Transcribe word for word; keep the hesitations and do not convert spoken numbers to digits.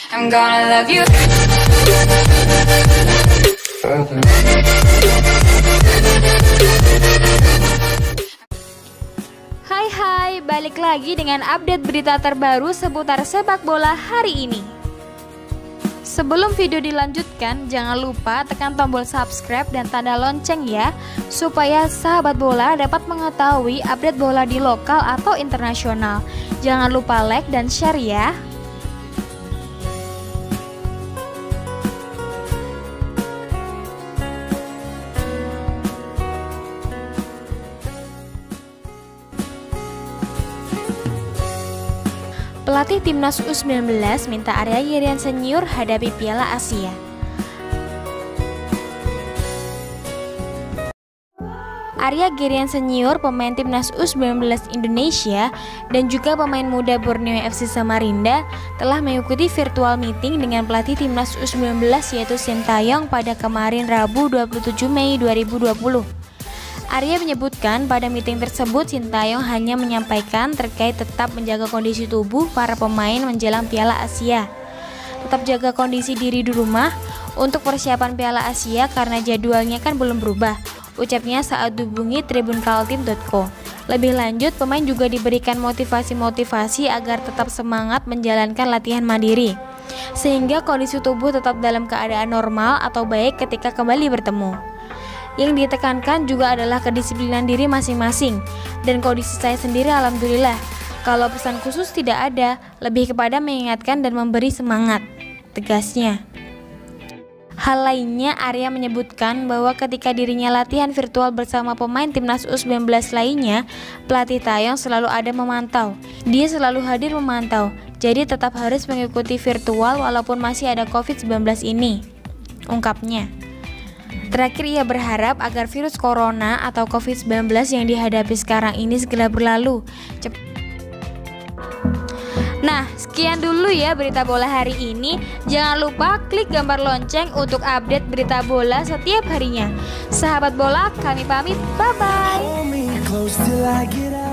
I'm gonna love you. Hai hai, balik lagi dengan update berita terbaru seputar sepak bola hari ini. Sebelum video dilanjutkan, jangan lupa tekan tombol subscribe dan tanda lonceng ya, supaya sahabat bola dapat mengetahui update bola di lokal atau internasional. Jangan lupa like dan share ya. Pelatih timnas U sembilan belas minta Arya Gerian senior hadapi Piala Asia. Arya Gerian senior, pemain timnas U sembilan belas Indonesia dan juga pemain muda Borneo F C Samarinda, telah mengikuti virtual meeting dengan pelatih timnas U sembilan belas yaitu Sintayong pada kemarin Rabu dua puluh tujuh Mei dua ribu dua puluh. Arya menyebutkan pada meeting tersebut Sintayong hanya menyampaikan terkait tetap menjaga kondisi tubuh para pemain menjelang Piala Asia. Tetap jaga kondisi diri di rumah untuk persiapan Piala Asia karena jadwalnya kan belum berubah, ucapnya saat dihubungi tribun kaltim titik co. Lebih lanjut, pemain juga diberikan motivasi-motivasi agar tetap semangat menjalankan latihan mandiri, sehingga kondisi tubuh tetap dalam keadaan normal atau baik ketika kembali bertemu. Yang ditekankan juga adalah kedisiplinan diri masing-masing. Dan kondisi saya sendiri alhamdulillah. Kalau pesan khusus tidak ada, lebih kepada mengingatkan dan memberi semangat, tegasnya. Hal lainnya, Arya menyebutkan bahwa ketika dirinya latihan virtual bersama pemain timnas U sembilan belas lainnya, pelatih Taeyong selalu ada memantau. Dia selalu hadir memantau, jadi tetap harus mengikuti virtual walaupun masih ada covid sembilan belas ini, ungkapnya. Terakhir, ia berharap agar virus corona atau covid sembilan belas yang dihadapi sekarang ini segera berlalu. Cep Nah, sekian dulu ya berita bola hari ini. Jangan lupa klik gambar lonceng untuk update berita bola setiap harinya. Sahabat bola, kami pamit. Bye-bye.